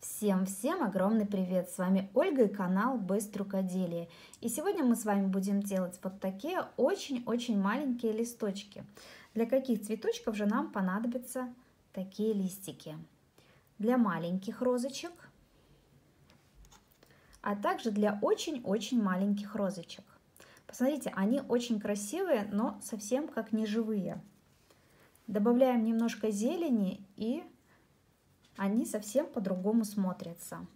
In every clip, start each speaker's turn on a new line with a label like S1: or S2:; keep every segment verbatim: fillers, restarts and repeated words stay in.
S1: Всем-всем огромный привет! С вами Ольга и канал Best Рукоделие. И сегодня мы с вами будем делать вот такие очень-очень маленькие листочки. Для каких цветочков же нам понадобятся такие листики? Для маленьких розочек, а также для очень-очень маленьких розочек. Посмотрите, они очень красивые, но совсем как не живые. Добавляем немножко зелени, и они совсем по-другому смотрятся.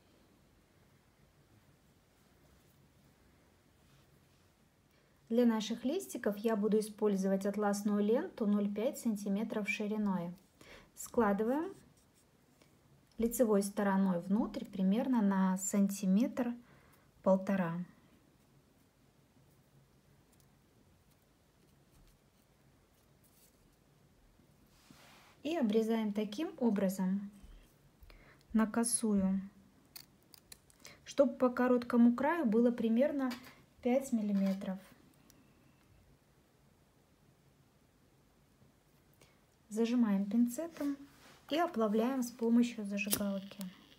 S1: Для наших листиков я буду использовать атласную ленту ноль целых пять сантиметров шириной. Складываем лицевой стороной внутрь примерно на сантиметр полтора. И обрезаем таким образом на косую, чтобы по короткому краю было примерно пять миллиметров. Зажимаем пинцетом и оплавляем с помощью зажигалки.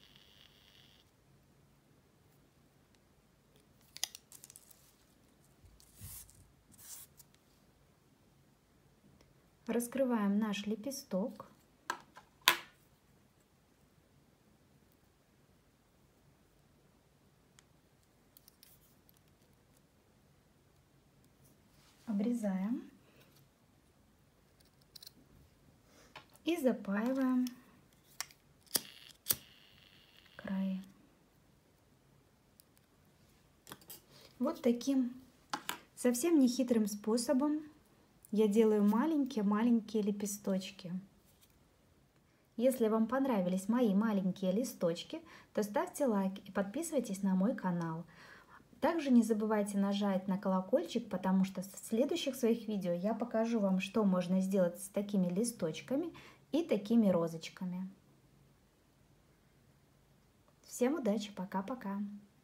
S1: Раскрываем наш лепесток. Обрезаем и запаиваем край. Вот таким совсем нехитрым способом я делаю маленькие-маленькие лепесточки. Если вам понравились мои маленькие листочки, то ставьте лайк и подписывайтесь на мой канал. Также не забывайте нажать на колокольчик, потому что в следующих своих видео я покажу вам, что можно сделать с такими листочками и такими розочками. Всем удачи, пока-пока!